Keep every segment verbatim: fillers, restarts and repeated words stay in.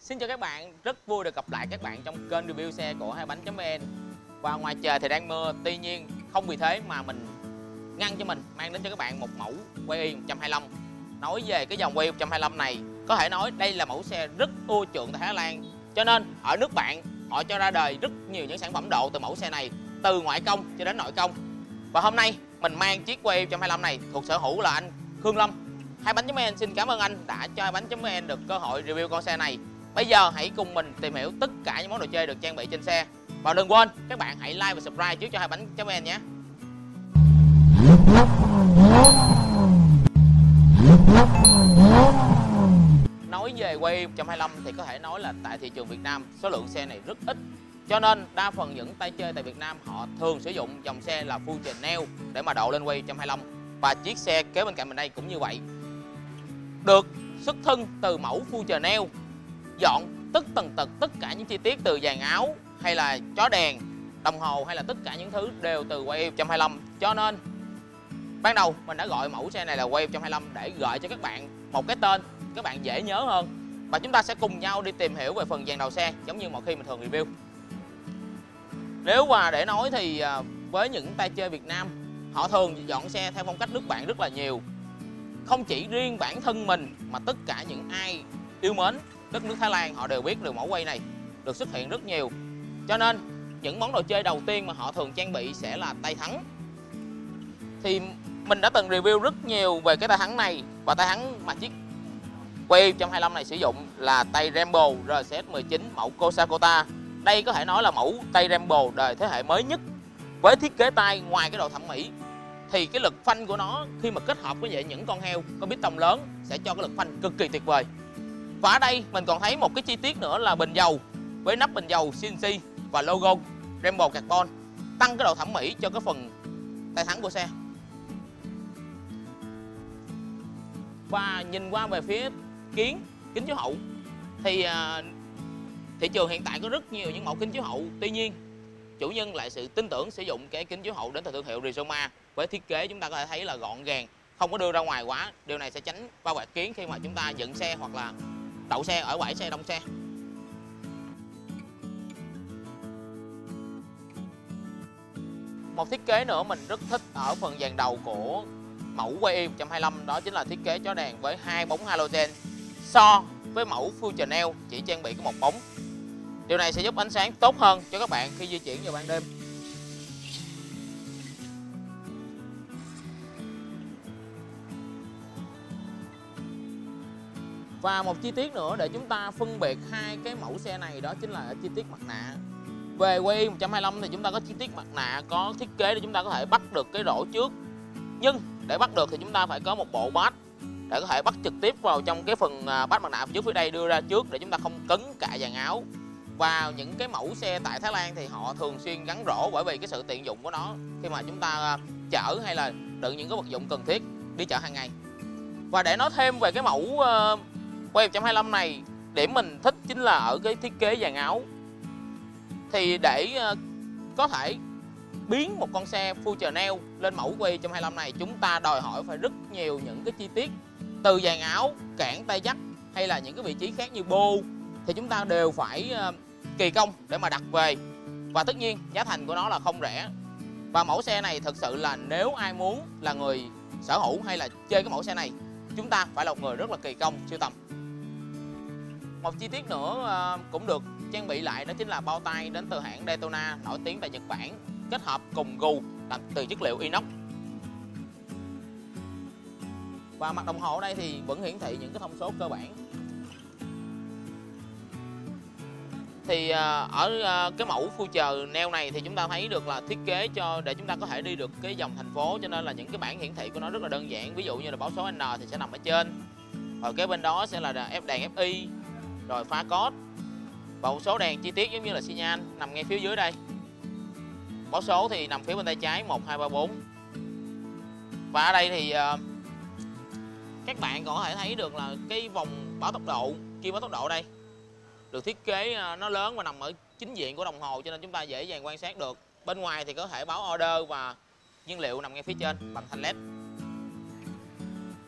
Xin chào các bạn, rất vui được gặp lại các bạn trong kênh review xe của hai bánh chấm vn. Và ngoài trời thì đang mưa, tuy nhiên không vì thế mà mình ngăn cho mình mang đến cho các bạn một mẫu Way Y một hai lăm. Nói về cái dòng Way Y một hai lăm này, có thể nói đây là mẫu xe rất ưa chuộng tại Thái Lan. Cho nên ở nước bạn họ cho ra đời rất nhiều những sản phẩm độ từ mẫu xe này, từ ngoại công cho đến nội công. Và hôm nay mình mang chiếc Way Y một hai lăm này thuộc sở hữu là anh Khương Lâm. Hai bánh chấm vn xin cảm ơn anh đã cho hai bánh chấm vn được cơ hội review con xe này. Bây giờ hãy cùng mình tìm hiểu tất cả những món đồ chơi được trang bị trên xe. Và đừng quên các bạn hãy like và subscribe trước cho hai bánh chấm vn nhé. Nói về Way Y một hai lăm thì có thể nói là tại thị trường Việt Nam số lượng xe này rất ít. Cho nên đa phần những tay chơi tại Việt Nam họ thường sử dụng dòng xe là Full Neo để mà độ lên Way Y một hai lăm. Và chiếc xe kế bên cạnh mình đây cũng như vậy. Được xuất thân từ mẫu Full Neo, dọn tất tần tật tất cả những chi tiết từ dàn áo hay là chó đèn, đồng hồ hay là tất cả những thứ đều từ Way Y một hai lăm. Cho nên ban đầu mình đã gọi mẫu xe này là Way Y một hai lăm để gợi cho các bạn một cái tên các bạn dễ nhớ hơn. Và chúng ta sẽ cùng nhau đi tìm hiểu về phần dàn đầu xe giống như mọi khi mình thường review. Nếu mà để nói thì với những tay chơi Việt Nam, họ thường dọn xe theo phong cách nước bạn rất là nhiều. Không chỉ riêng bản thân mình mà tất cả những ai yêu mến đất nước Thái Lan họ đều biết được mẫu quay này được xuất hiện rất nhiều. Cho nên những món đồ chơi đầu tiên mà họ thường trang bị sẽ là tay thắng. Thì mình đã từng review rất nhiều về cái tay thắng này. Và tay thắng mà chiếc Way Y một hai lăm này sử dụng là tay Rambo R C S mười chín mẫu Kosakota. Đây có thể nói là mẫu tay Rambo đời thế hệ mới nhất. Với thiết kế tay ngoài cái độ thẩm mỹ thì cái lực phanh của nó khi mà kết hợp với những con heo có piston lớn sẽ cho cái lực phanh cực kỳ tuyệt vời. Và ở đây mình còn thấy một cái chi tiết nữa là bình dầu với nắp bình dầu xê en xê và logo Rambo Carbon, tăng cái độ thẩm mỹ cho cái phần tay thắng của xe. Và nhìn qua về phía kiến kính chiếu hậu thì uh, thị trường hiện tại có rất nhiều những mẫu kính chiếu hậu, tuy nhiên chủ nhân lại sự tin tưởng sử dụng cái kính chiếu hậu đến từ thương hiệu Rizoma. Với thiết kế chúng ta có thể thấy là gọn gàng, không có đưa ra ngoài quá. Điều này sẽ tránh va quẹt kiến khi mà chúng ta dựng xe hoặc là đậu xe ở bãi xe đông xe. Một thiết kế nữa mình rất thích ở phần dàn đầu của mẫu Way Y một hai lăm đó chính là thiết kế chó đèn với hai bóng halogen, so với mẫu Full Neo chỉ trang bị có một bóng. Điều này sẽ giúp ánh sáng tốt hơn cho các bạn khi di chuyển vào ban đêm. Và một chi tiết nữa để chúng ta phân biệt hai cái mẫu xe này đó chính là chi tiết mặt nạ. Về Way Y một hai lăm thì chúng ta có chi tiết mặt nạ có thiết kế để chúng ta có thể bắt được cái rổ trước. Nhưng để bắt được thì chúng ta phải có một bộ badge để có thể bắt trực tiếp vào trong cái phần badge mặt nạ trước phía đây đưa ra trước để chúng ta không cấn cả dàn áo. Và những cái mẫu xe tại Thái Lan thì họ thường xuyên gắn rổ bởi vì cái sự tiện dụng của nó khi mà chúng ta chở hay là đựng những cái vật dụng cần thiết đi chợ hàng ngày. Và để nói thêm về cái mẫu uh, Way Y một hai lăm này, điểm mình thích chính là ở cái thiết kế dàn áo. Thì để uh, có thể biến một con xe Full Neo lên mẫu Way Y một hai lăm này, chúng ta đòi hỏi phải rất nhiều những cái chi tiết từ dàn áo, cản tay dắt hay là những cái vị trí khác như bô thì chúng ta đều phải uh, kỳ công để mà đặt về. Và tất nhiên giá thành của nó là không rẻ. Và mẫu xe này thực sự là nếu ai muốn là người sở hữu hay là chơi cái mẫu xe này, chúng ta phải là một người rất là kỳ công sưu tầm. Một chi tiết nữa uh, cũng được trang bị lại đó chính là bao tay đến từ hãng Daytona nổi tiếng tại Nhật Bản, kết hợp cùng gu làm từ chất liệu inox. Và mặt đồng hồ ở đây thì vẫn hiển thị những cái thông số cơ bản. Thì ở cái mẫu Full Neo này thì chúng ta thấy được là thiết kế cho để chúng ta có thể đi được cái dòng thành phố, cho nên là những cái bảng hiển thị của nó rất là đơn giản. Ví dụ như là báo số N thì sẽ nằm ở trên, rồi cái bên đó sẽ là F đèn ép i, rồi pha code, và một số đèn chi tiết giống như là xi nhan nằm ngay phía dưới đây. Báo số thì nằm phía bên tay trái một, hai, ba, bốn. Và ở đây thì các bạn còn có thể thấy được là cái vòng báo tốc độ, kim báo tốc độ đây được thiết kế nó lớn và nằm ở chính diện của đồng hồ, cho nên chúng ta dễ dàng quan sát được. Bên ngoài thì có thể báo order và nhiên liệu nằm ngay phía trên bằng thanh led.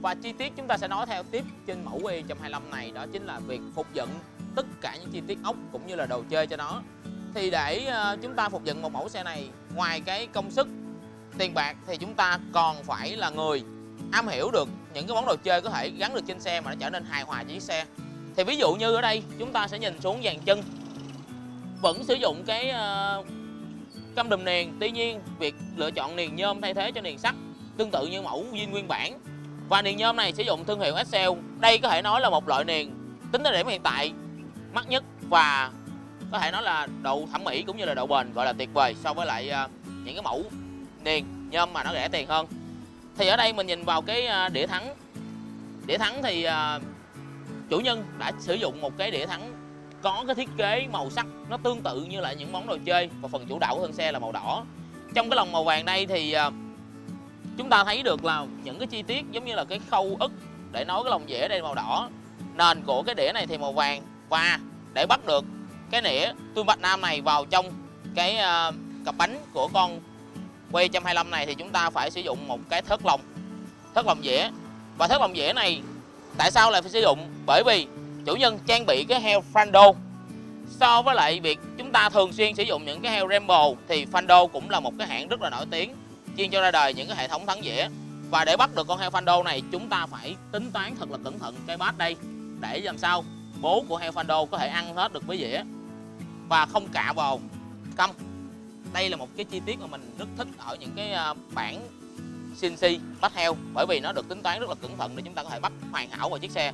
Và chi tiết chúng ta sẽ nói theo tiếp trên mẫu E một hai lăm này đó chính là việc phục dựng tất cả những chi tiết ốc cũng như là đồ chơi cho nó. Thì để uh, chúng ta phục dựng một mẫu xe này, ngoài cái công sức, tiền bạc thì chúng ta còn phải là người am hiểu được những cái món đồ chơi có thể gắn được trên xe mà nó trở nên hài hòa cho chiếc xe. Thì ví dụ như ở đây chúng ta sẽ nhìn xuống dàn chân vẫn sử dụng cái uh, căm đùm niền, tuy nhiên việc lựa chọn niền nhôm thay thế cho niền sắt tương tự như mẫu zin nguyên bản. Và niền nhôm này sử dụng thương hiệu Excel. Đây có thể nói là một loại niền tính đến điểm hiện tại mắc nhất và có thể nói là độ thẩm mỹ cũng như là độ bền gọi là tuyệt vời so với lại uh, những cái mẫu niền nhôm mà nó rẻ tiền hơn. Thì ở đây mình nhìn vào cái uh, đĩa thắng. Đĩa thắng thì uh, chủ nhân đã sử dụng một cái đĩa thắng có cái thiết kế màu sắc nó tương tự như là những món đồ chơi, và phần chủ đạo của thân xe là màu đỏ. Trong cái lồng màu vàng đây thì uh, chúng ta thấy được là những cái chi tiết giống như là cái khâu ức để nối cái lồng dĩa đây màu đỏ. Nền của cái đĩa này thì màu vàng, và để bắt được cái nĩa Twin Bạch Nam này vào trong cái uh, cặp bánh của con E một hai lăm này thì chúng ta phải sử dụng một cái thớt lồng, thớt lồng dĩa. Và thớt lồng dĩa này tại sao lại phải sử dụng? Bởi vì chủ nhân trang bị cái heo Fando. So với lại việc chúng ta thường xuyên sử dụng những cái heo Rambo thì Fando cũng là một cái hãng rất là nổi tiếng chuyên cho ra đời những cái hệ thống thắng dĩa. Và để bắt được con heo Fando này chúng ta phải tính toán thật là cẩn thận cái bát đây để làm sao bố của heo Fando có thể ăn hết được với dĩa và không cạ vào căm. Đây là một cái chi tiết mà mình rất thích ở những cái bản xê en xê bắt heo, bởi vì nó được tính toán rất là cẩn thận để chúng ta có thể bắt hoàn hảo vào chiếc xe.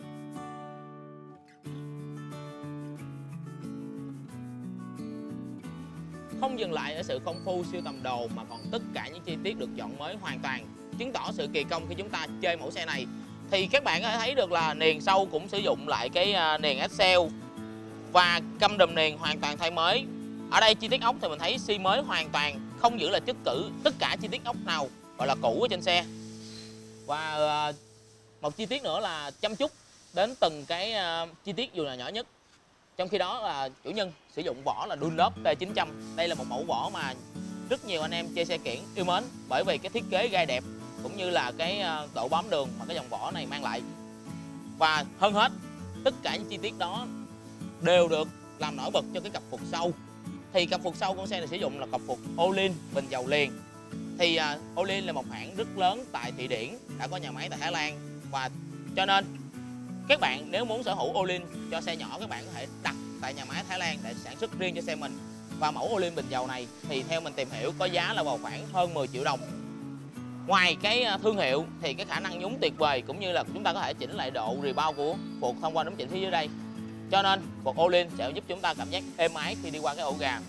Không dừng lại ở sự công phu siêu tầm đồ mà còn tất cả những chi tiết được dọn mới hoàn toàn, chứng tỏ sự kỳ công khi chúng ta chơi mẫu xe này. Thì các bạn có thể thấy được là niền sau cũng sử dụng lại cái niền Excel và căm đùm niền hoàn toàn thay mới. Ở đây chi tiết ốc thì mình thấy xi mới hoàn toàn, không giữ lại chất cử tất cả chi tiết ốc nào gọi là cũ ở trên xe. Và một chi tiết nữa là chăm chút đến từng cái chi tiết dù là nhỏ nhất. Trong khi đó là chủ nhân sử dụng vỏ là Dunlop T chín trăm. Đây là một mẫu vỏ mà rất nhiều anh em chơi xe kiển yêu mến, bởi vì cái thiết kế gai đẹp cũng như là cái độ bám đường mà cái dòng vỏ này mang lại. Và hơn hết, tất cả những chi tiết đó đều được làm nổi bật cho cái cặp phục sau. Thì cặp phục sau con xe này sử dụng là cặp phục Olin bình dầu liền. Thì uh, Olin là một hãng rất lớn tại Thụy Điển, đã có nhà máy tại Thái Lan, và cho nên các bạn nếu muốn sở hữu Olin cho xe nhỏ, các bạn có thể đặt tại nhà máy Thái Lan để sản xuất riêng cho xe mình. Và mẫu Olin bình dầu này thì theo mình tìm hiểu có giá là vào khoảng hơn mười triệu đồng. Ngoài cái thương hiệu thì cái khả năng nhúng tuyệt vời cũng như là chúng ta có thể chỉnh lại độ rebound của phuộc thông qua nấm chỉnh phía dưới đây. Cho nên phuộc Olin sẽ giúp chúng ta cảm giác êm ái khi đi qua cái ổ gà.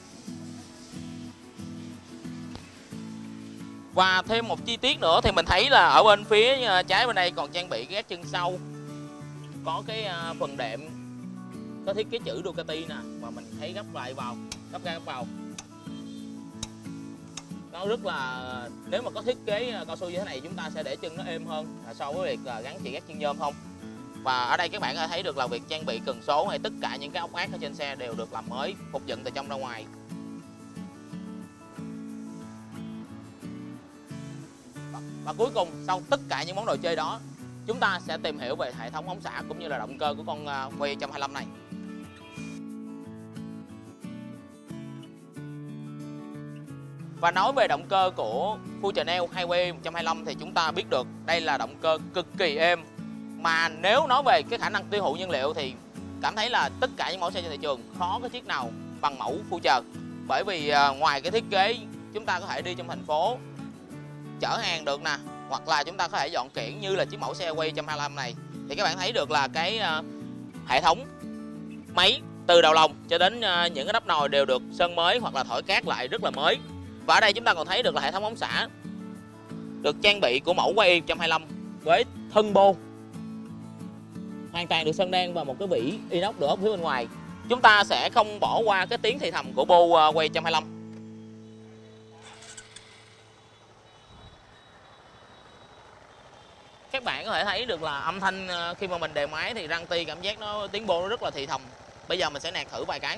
Và thêm một chi tiết nữa thì mình thấy là ở bên phía trái bên đây còn trang bị cái gác chân sau, có cái phần đệm có thiết kế chữ Ducati nè, và mình thấy gấp lại vào, gấp ra gấp vào. Nó rất là, nếu mà có thiết kế cao su như thế này chúng ta sẽ để chân nó êm hơn so với việc gắn chỉ gác chân nhôm không. Và ở đây các bạn có thể thấy được là việc trang bị cần số hay tất cả những cái ốc ác ở trên xe đều được làm mới, phục dựng từ trong ra ngoài. Và cuối cùng, sau tất cả những món đồ chơi đó, chúng ta sẽ tìm hiểu về hệ thống ống xả cũng như là động cơ của con E một hai lăm này. Và nói về động cơ của Fusionel hay E một hai lăm thì chúng ta biết được đây là động cơ cực kỳ êm. Mà nếu nói về cái khả năng tiêu thụ nhiên liệu thì cảm thấy là tất cả những mẫu xe trên thị trường khó có chiếc nào bằng mẫu Future. Bởi vì ngoài cái thiết kế chúng ta có thể đi trong thành phố chở hàng được nè, hoặc là chúng ta có thể dọn kiển như là chiếc mẫu xe E một hai lăm này, thì các bạn thấy được là cái uh, hệ thống máy từ đầu lồng cho đến uh, những cái nắp nồi đều được sơn mới hoặc là thổi cát lại rất là mới. Và ở đây chúng ta còn thấy được là hệ thống ống xả được trang bị của mẫu E một hai lăm với thân bô hoàn toàn được sơn đen và một cái vỉ inox được ốp phía bên ngoài. Chúng ta sẽ không bỏ qua cái tiếng thì thầm của bô uh, E một hai lăm. Các bạn có thể thấy được là âm thanh khi mà mình đề máy thì răng ti cảm giác nó tiếng bô nó rất là thì thầm. Bây giờ mình sẽ nạt thử vài cái.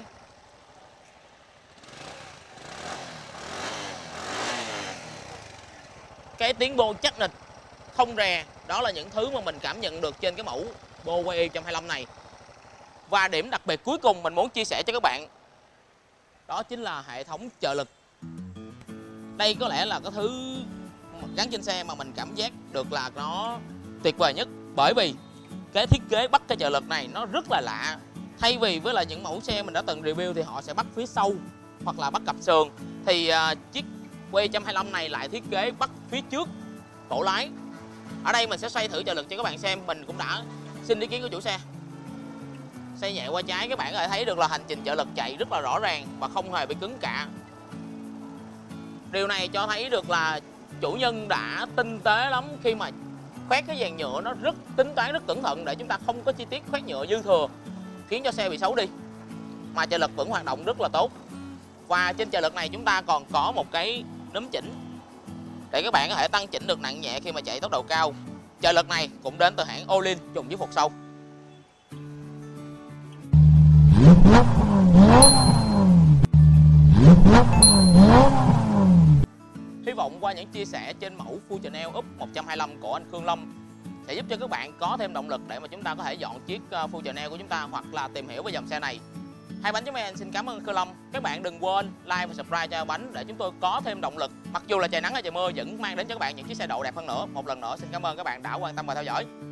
Cái tiếng bô chắc nịch, không rè, Đó là những thứ mà mình cảm nhận được trên cái mẫu Bow E một hai lăm này. Và điểm đặc biệt cuối cùng mình muốn chia sẻ cho các bạn, đó chính là hệ thống trợ lực. Đây có lẽ là cái thứ gắn trên xe mà mình cảm giác được là nó tuyệt vời nhất. Bởi vì cái thiết kế bắt cái trợ lực này nó rất là lạ. Thay vì với là những mẫu xe mình đã từng review thì họ sẽ bắt phía sau hoặc là bắt cặp sườn, thì uh, chiếc W một hai lăm này lại thiết kế bắt phía trước cổ lái. Ở đây mình sẽ xoay thử trợ lực cho các bạn xem. Mình cũng đã xin ý kiến của chủ xe. Xoay nhẹ qua trái, các bạn có thể thấy được là hành trình trợ lực chạy rất là rõ ràng và không hề bị cứng cả. Điều này cho thấy được là chủ nhân đã tinh tế lắm khi mà khoét cái dàn nhựa, nó rất tính toán, rất cẩn thận để chúng ta không có chi tiết khoét nhựa dư thừa khiến cho xe bị xấu đi, mà trợ lực vẫn hoạt động rất là tốt. Và trên trợ lực này chúng ta còn có một cái núm chỉnh để các bạn có thể tăng chỉnh được nặng nhẹ khi mà chạy tốc độ cao. Trợ lực này cũng đến từ hãng Olin trùng với phục sau. Hy vọng qua những chia sẻ trên mẫu Fusion L Up một hai lăm của anh Khương Lâm sẽ giúp cho các bạn có thêm động lực để mà chúng ta có thể dọn chiếc Fusion L của chúng ta hoặc là tìm hiểu về dòng xe này. Hai Bánh Chấm En xin cảm ơn Khương Lâm. Các bạn đừng quên like và subscribe cho Hai Bánh để chúng tôi có thêm động lực. Mặc dù là trời nắng hay trời mưa vẫn mang đến cho các bạn những chiếc xe độ đẹp hơn nữa. Một lần nữa xin cảm ơn các bạn đã quan tâm và theo dõi.